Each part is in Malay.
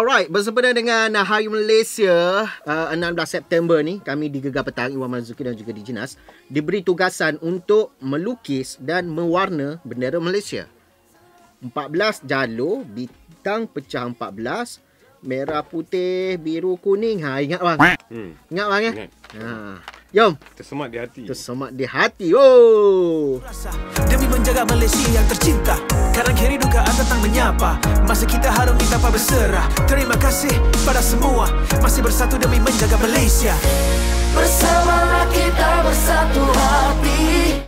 Alright, bersempena dengan Hari Malaysia 16 September ni, kami di Gegar Petang, Iwan Marzuki dan juga di Jinas diberi tugasan untuk melukis dan mewarna bendera Malaysia. 14 jalur, bintang pecah 14, merah, putih, biru, kuning. Ingat bang? Ingat bang ya? Ingat. Jom. Tersemat di hati. Tersemat di hati. Oh. Demi menjaga Malaysia yang tercinta, kanan kiri dugaan tentang menyapa, masa kita harungi tanpa berserah. Terima kasih pada semua, masih bersatu demi menjaga Malaysia. Bersamalah kita bersatu hati.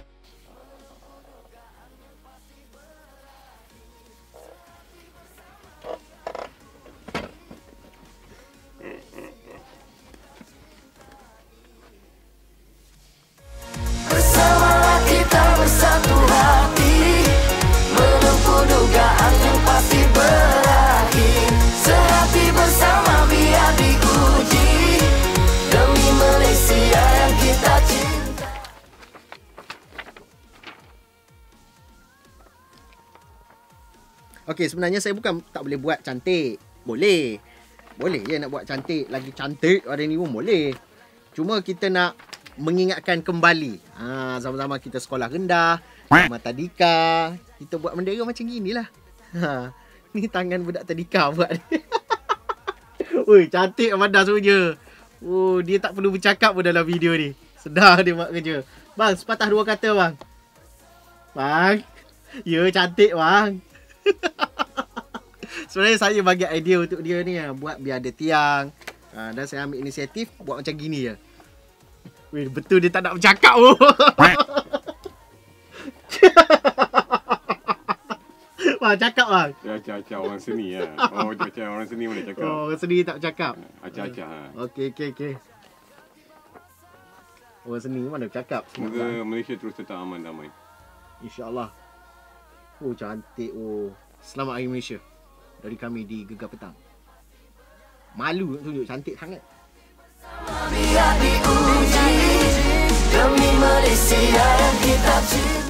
Bersamalah kita bersatu hati, menempuh dugaan yang pasti berakhir. Sehati bersama biar diuji, demi Malaysia yang kita cinta. Okey, sebenarnya saya bukan tak boleh buat cantik. Boleh. Boleh je nak buat cantik. Lagi cantik hari ni pun boleh. Cuma kita nak mengingatkan kembali zaman-zaman kita sekolah rendah, zaman tadika, kita buat bendera macam ginilah. Ni tangan budak tadika buat. Oi, cantik Amanda semuanya. Oh, dia tak perlu bercakap pun dalam video ni. Sedar dia buat kerja. Bang, sepatah dua kata bang. Bang. Ya, cantik bang. Sebenarnya saya bagi idea untuk dia ni buat biar ada tiang. Dan saya ambil inisiatif buat macam gini je. Weh, betul dia tak nak bercakap pun. Bang, cakap bang. Acah-acah orang seni lah. Oh, acah-acah orang seni boleh cakap. Oh, orang seni tak bercakap. Acah-acah lah. Okey. Orang seni mana bercakap. Semoga Malaysia terus tetap aman damai. InsyaAllah. Oh, cantik. Oh, selamat Hari Malaysia. Dari kami di Gegar Petang. Malu nak tunjuk cantik sangat. Biar diuji, demi Malaysia yang kita cinta.